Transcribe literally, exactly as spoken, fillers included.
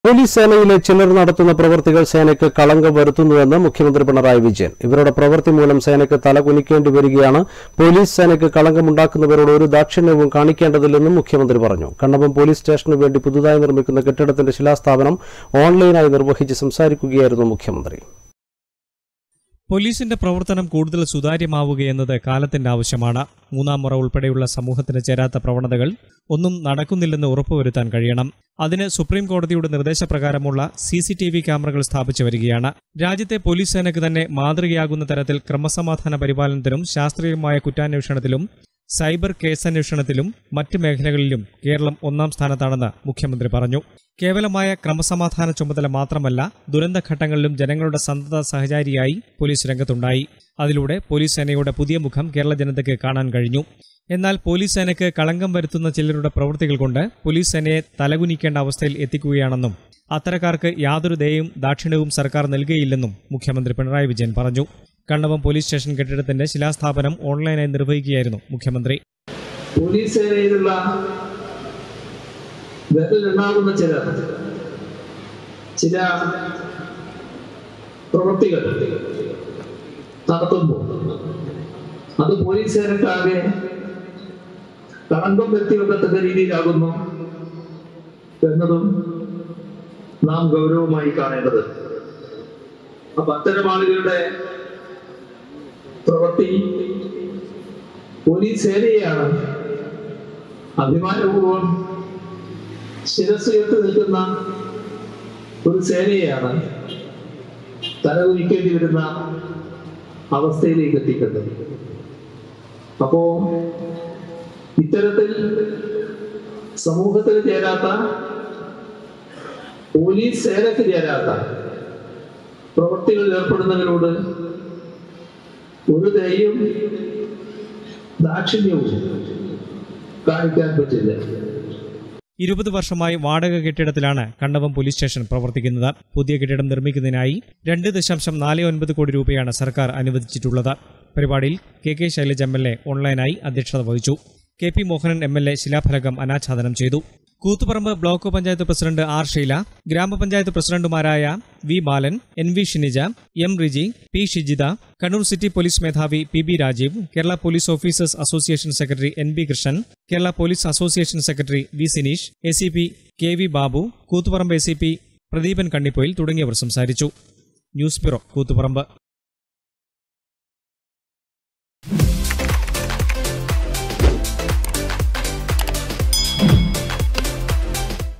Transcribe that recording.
Police സേനയിലെ ചിലർ നടത്തുന്ന പ്രവൃത്തികൾ സേനയ്ക്ക് കളങ്കം വരുത്തുന്നുവെന്ന് മുഖ്യമന്ത്രി പിണറായി വിജയൻ. ഇവരുടെ പ്രവൃത്തി മൂലം സേനയ്ക്ക് തലകുനിക്കേണ്ടി വരികയാണ്. പോലീസ് സേനയ്ക്ക് കളങ്കമുണ്ടാക്കുന്നവരോട് ഒരു ദാക്ഷിണ്യവും കാണിക്കേണ്ടതില്ലെന്നും മുഖ്യമന്ത്രി പറഞ്ഞു. കണ്ണപം പോലീസ് സ്റ്റേഷനു വേണ്ടി പുതുതായി നിർമ്മിക്കുന്ന കെട്ടിടത്തിന്റെ ശിലാസ്ഥാപനം ഓൺലൈനായി നിർവഹിച്ച് സംസാരിക്കുകയായിരുന്നു മുഖ്യമന്ത്രി. പോലീസിന്റെ പ്രവർത്തനം കൂടുതൽ സുതാര്യമാവുകയെന്നത് കാലത്തിന്റെ ആവശ്യമാണ്. മൂന്നാം മുറ ഉൾപ്പെടെയുള്ള സമൂഹത്തിന് ചേരാത്ത പ്രവണതകൾ ഒന്നും നടക്കുന്നില്ലെന്ന് ഉറപ്പുവരുത്താൻ കഴിയണം. അതിന് സുപ്രീം കോടതിയുടെ നിർദ്ദേശപ്രകാരമുള്ള സി സി ടി വി ക്യാമറകൾ സ്ഥാപിച്ചു വരികയാണ്. രാജ്യത്തെ പോലീസ് സേനയ്ക്ക് തന്നെ മാതൃകയാകുന്ന തരത്തിൽ ക്രമസമാധാന പരിപാലനത്തിലും ശാസ്ത്രീയമായ കുറ്റാന്വേഷണത്തിലും സൈബർ കേസന്വേഷണത്തിലും മറ്റ് മേഖലകളിലും കേരളം ഒന്നാം സ്ഥാനത്താണെന്ന് മുഖ്യമന്ത്രി പറഞ്ഞു. കേവലമായ ക്രമസമാധാന ചുമതല മാത്രമല്ല, ദുരന്തഘട്ടങ്ങളിലും ജനങ്ങളുടെ സന്തത സഹചാരിയായി പോലീസ് രംഗത്തുണ്ടായി. അതിലൂടെ പോലീസ് സേനയുടെ പുതിയ മുഖം കേരള ജനതയ്ക്ക് കാണാൻ കഴിഞ്ഞു. എന്നാൽ പോലീസ് സേനയ്ക്ക് കളങ്കം വരുത്തുന്ന ചിലരുടെ പ്രവൃത്തികൾ കൊണ്ട് പോലീസ് സേനയെ തലകുനിക്കേണ്ട അവസ്ഥയിൽ എത്തിക്കുകയാണെന്നും അത്തരക്കാർക്ക് യാതൊരു ദയയും ദാക്ഷിണ്യവും സർക്കാർ നൽകുകയില്ലെന്നും മുഖ്യമന്ത്രി പിണറായി വിജയൻ പറഞ്ഞു. കണ്ണപം പോലീസ് സ്റ്റേഷൻ കെട്ടിടത്തിന്റെ ശിലാസ്ഥാപനം ഓൺലൈനായി നിർവഹിക്കുകയായിരുന്നു മുഖ്യമന്ത്രി. പോലീസ് സേനയിലുള്ള വിരലിലുണ്ടാകുന്ന ചില ചില പ്രവൃത്തികൾ നടത്തുമ്പോൾ അത് പോലീസ് സേനക്കാകെ കളങ്കം വ്യക്തിവെക്കത്തക്ക രീതിയിലാകുന്നു എന്നതും നാം ഗൗരവമായി കാണേണ്ടത്. അപ്പൊ അത്തരം ആളുകളുടെ പ്രവൃത്തി പോലീസ് സേനയെയാണ് അഭിമാനപൂർവ്വം ശിരസ്സുയർത്തി നിൽക്കുന്ന ഒരു സേനയെയാണ് തലകുനിക്കേണ്ടി വരുന്ന അവസ്ഥയിലേക്ക് എത്തിക്കുന്നത്. അപ്പോ ഇത്തരത്തിൽ സമൂഹത്തിൽ ചേരാത്ത, പോലീസ് സേനയ്ക്ക് ചേരാത്ത പ്രവൃത്തികളിൽ ഏർപ്പെടുന്നവരോട് ഒരു ദയയും ദാക്ഷിണ്യവും കാണിക്കാൻ പറ്റില്ല. ഇരുപത് വർഷമായി വാടക കെട്ടിടത്തിലാണ് കണ്ണപം പോലീസ് സ്റ്റേഷൻ പ്രവർത്തിക്കുന്നത്. പുതിയ കെട്ടിടം നിർമ്മിക്കുന്നതിനായി രണ്ട് ദശാംശം നാല് ഒൻപത് കോടി രൂപയാണ് സർക്കാർ അനുവദിച്ചിട്ടുള്ളത്. പരിപാടിയിൽ K K Shailaja M L A ഓൺലൈനായി അധ്യക്ഷത വഹിച്ചു. K P Mohanan M L A ശിലാഫലകം അനാച്ഛാദനം ചെയ്തു. Koothuparamba block panchayat president R Sheela, ഗ്രാമപഞ്ചായത്ത് പ്രസിഡന്റുമാരായ V Balan, N V Shinija, M Riji, P Shijitha, Kannur city police മേധാവി P B Rajeev, Kerala police officers association secretary N B Krishnan, Kerala police association secretary V Sineesh, A C P K V Babu, Koothuparamba A C P Pradeepan Kannipoyil തുടങ്ങിയവർ സംസാരിച്ചു. News bureau, Koothuparamba.